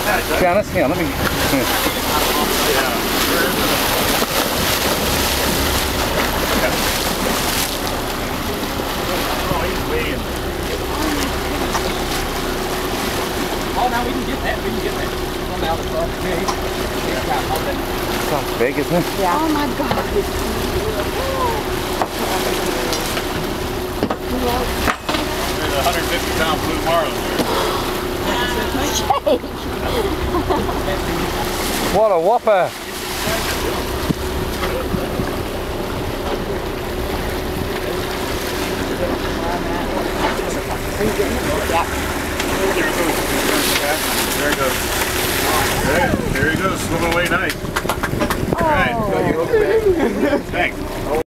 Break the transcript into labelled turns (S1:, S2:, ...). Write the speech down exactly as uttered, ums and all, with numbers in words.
S1: Janice, here, let me... Here.
S2: Oh, now we can get that. We can get that. Come out of the front.
S1: It's not big, isn't it?
S3: Yeah. Oh my God.
S4: There's a one hundred fifty pound blue marlin there.
S1: What a whopper!
S4: There he goes. There, there he goes, swimming away nice. All right. Thanks.